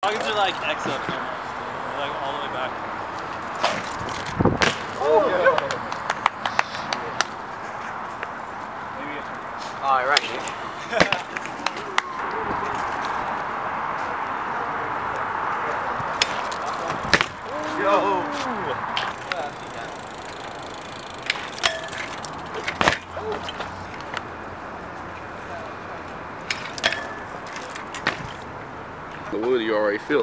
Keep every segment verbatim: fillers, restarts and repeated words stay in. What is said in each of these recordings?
Pockets are like X up almost. They're like all the way back. Oh! Maybe it's Alright, right. Yo! The wood you already feel.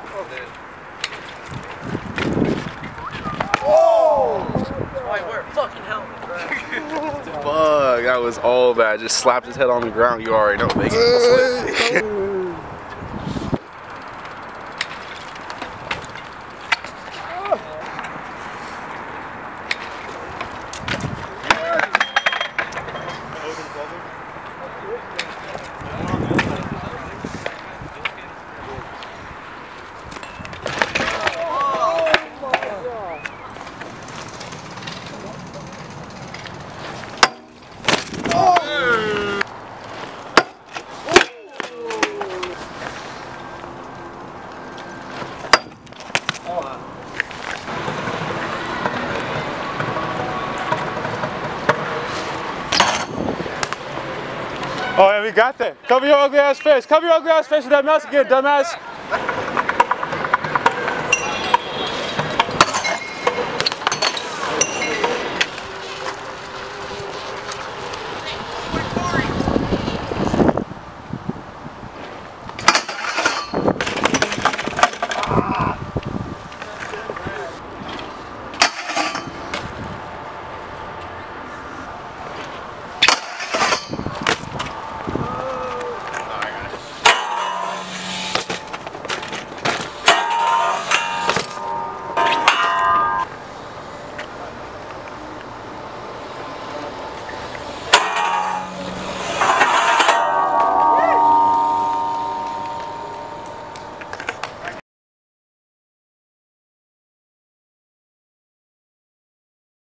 Oh! That's why I wear a fucking helmet, bro. Fuck, that was all bad. Just slapped his head on the ground. You already know, making it slip. Oh, yeah, we got that. Cover your ugly ass face. Cover your ugly ass face with that mask again, dumbass.